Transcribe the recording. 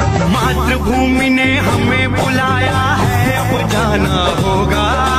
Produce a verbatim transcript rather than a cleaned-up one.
मातृभूमि ने हमें बुलाया है, अब जाना होगा।